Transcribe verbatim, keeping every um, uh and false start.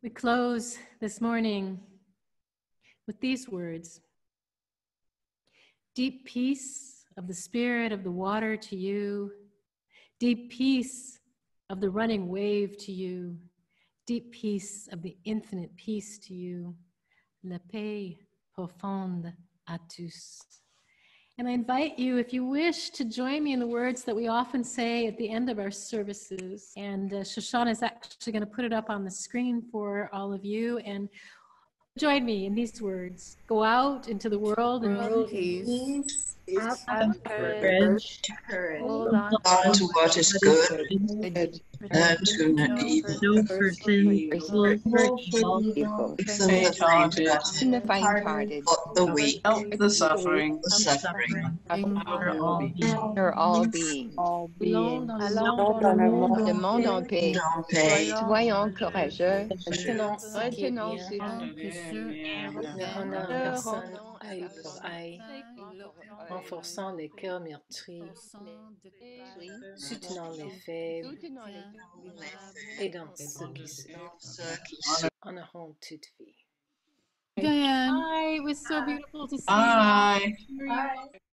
We close this morning with these words. Deep peace of the spirit of the water to you. Deep peace of the running wave to you. Deep peace of the infinite peace to you. La paix profonde à tous. And I invite you, if you wish, to join me in the words that we often say at the end of our services. And uh, Shoshana is actually going to put it up on the screen for all of you. And join me in these words. Go out into the world and peace. Have Have courage. courage. Hold on On to what is good, Good. learn to know evil, No person will hurt you. evil, fix them the faint-hearted, and the faint-hearted, help the weak, Help the suffering. the suffering, Our all or all beings. all beings. allons dans le monde Le monde en paix. en paix, Soyons courageux. Retenons ce qui est Retenons bien. ce Que ceux ne rendant Ne personne rendons à œil pour œil, renforçant les cœurs meurtris, soutenant les faibles, Soutenons les aidant ceux qui se ceux qui se en auront toute vie. Diane. Hi, it was so beautiful to see Bye. you.